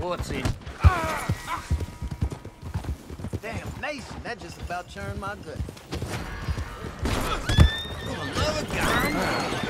pussy. Damn nation, that just about churned my gut. For the love of God.